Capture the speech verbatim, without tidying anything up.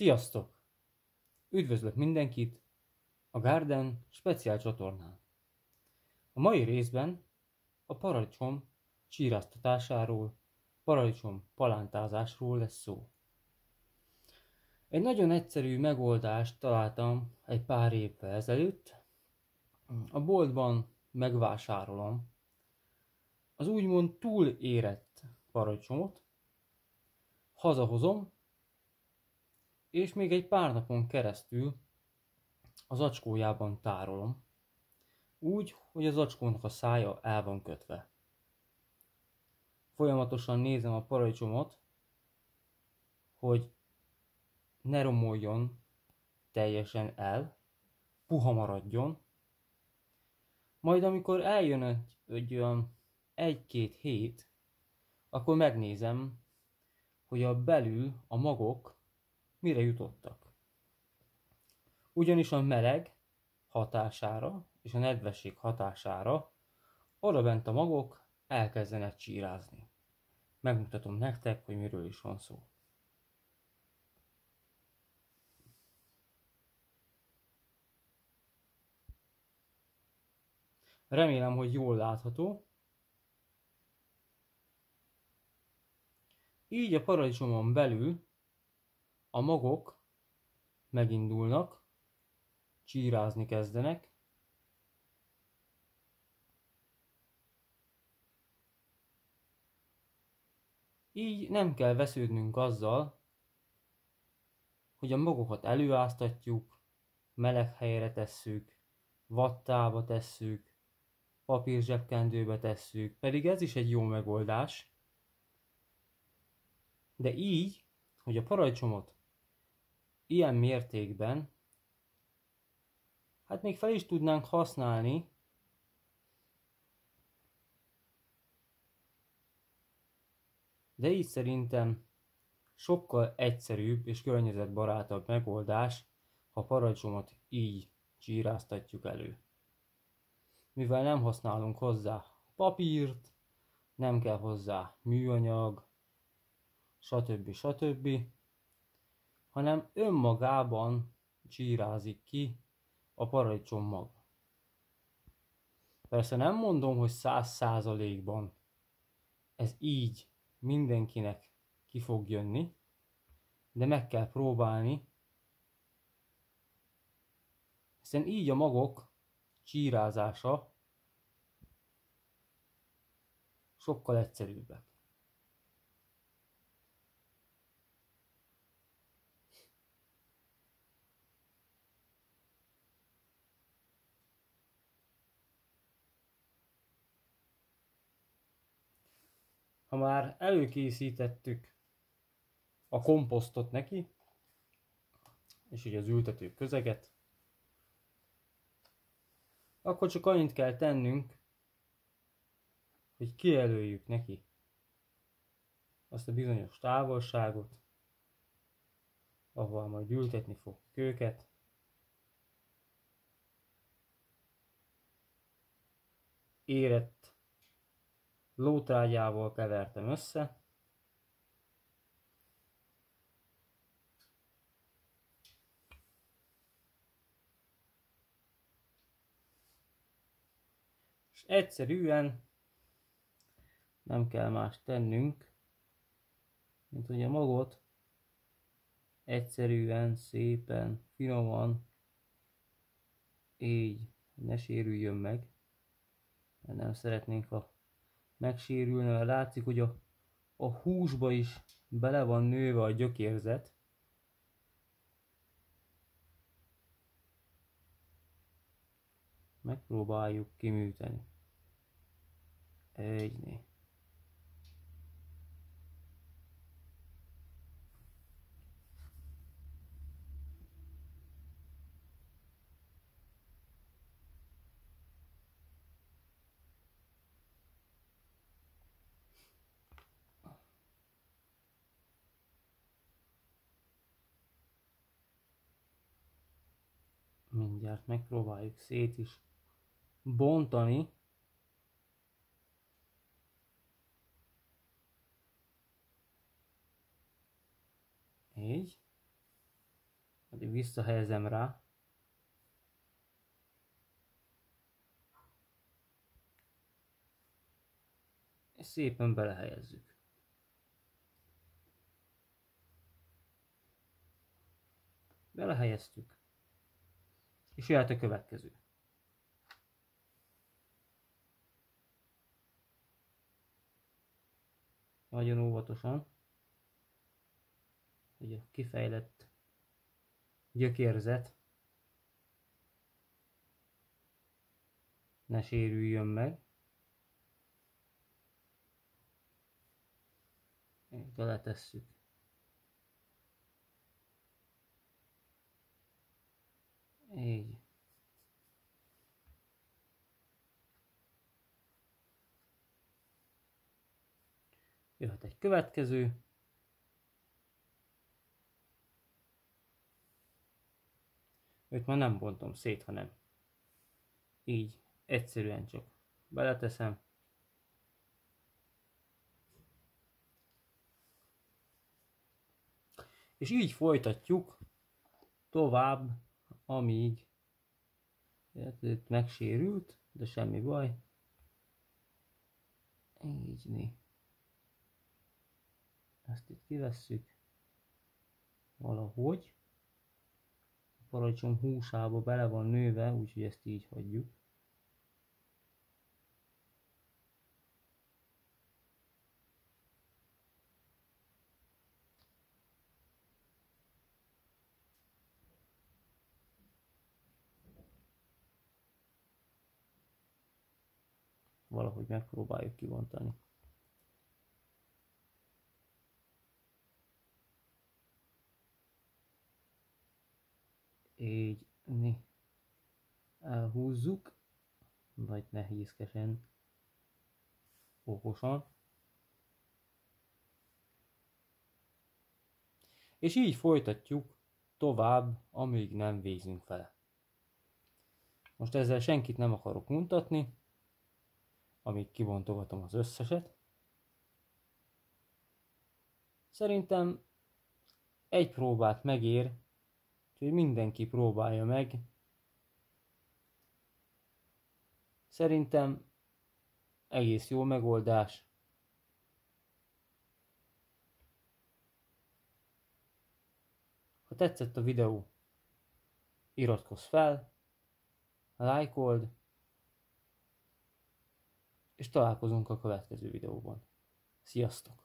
Sziasztok! Üdvözlök mindenkit a Garden speciál csatornán. A mai részben a paradicsom csíráztatásáról, paradicsom palántázásról lesz szó. Egy nagyon egyszerű megoldást találtam egy pár évvel ezelőtt. A boltban megvásárolom az úgymond túl érett paradicsomot, hazahozom, és még egy pár napon keresztül az acskójában tárolom, úgy, hogy az acskónak a szája el van kötve. Folyamatosan nézem a paradicsomot, hogy ne romoljon teljesen el, puha maradjon. Majd amikor eljön egy, egy olyan egy-két hét, akkor megnézem, hogy a belül a magok mire jutottak. Ugyanis a meleg hatására és a nedvesség hatására odabent a magok elkezdenek csírázni. Megmutatom nektek, hogy miről is van szó. Remélem, hogy jól látható. Így a paradicsomon belül a magok megindulnak, csírázni kezdenek. Így nem kell vesződnünk azzal, hogy a magokat előáztatjuk, meleg helyre tesszük, vattába tesszük, papírzsebkendőbe tesszük, pedig ez is egy jó megoldás. De így, hogy a paradicsomot ilyen mértékben, hát még fel is tudnánk használni, de így szerintem sokkal egyszerűbb és környezetbarátabb megoldás, ha a paradicsomot így csíráztatjuk elő. Mivel nem használunk hozzá papírt, nem kell hozzá műanyag, stb. stb., hanem önmagában csírázik ki a paradicsom maga. Persze nem mondom, hogy száz százalékban ez így mindenkinek ki fog jönni, de meg kell próbálni, hiszen így a magok csírázása sokkal egyszerűbbek. Ha már előkészítettük a komposztot neki, és ugye az ültető közeget, akkor csak annyit kell tennünk, hogy kijelöljük neki azt a bizonyos távolságot, ahol majd ültetni fog őket. Érett lótrágyával kevertem össze. És egyszerűen nem kell más tennünk, mint hogy a magot egyszerűen, szépen, finoman, így ne sérüljön meg, mert nem szeretnénk, ha megsérülne, mert látszik, hogy a, a húsba is bele van nőve a gyökérzet. Megpróbáljuk kiműteni. Egyné. Mindjárt megpróbáljuk szét is bontani. Így. Visszahelyezem rá. És szépen belehelyezzük. Belehelyeztük. És jöhet a következő. Nagyon óvatosan, hogy a kifejlett gyökérzet ne sérüljön meg. Ide letesszük. Így. Jöhet egy következő. Őt már nem bontom szét, hanem így egyszerűen csak beleteszem. És így folytatjuk tovább, amíg itt megsérült, de semmi baj. Így né. Ezt itt kivesszük valahogy. A paradicsom húsába bele van nőve, úgyhogy ezt így hagyjuk. Valahogy megpróbáljuk kivontani. Így mi elhúzzuk, vagy nehézkesen, okosan. És így folytatjuk tovább, amíg nem végzünk vele. Most ezzel senkit nem akarok mutatni, amíg kivontogatom az összeset. Szerintem egy próbát megér, úgyhogy mindenki próbálja meg. Szerintem egész jó megoldás. Ha tetszett a videó, iratkozz fel, lájkold, és találkozunk a következő videóban. Sziasztok!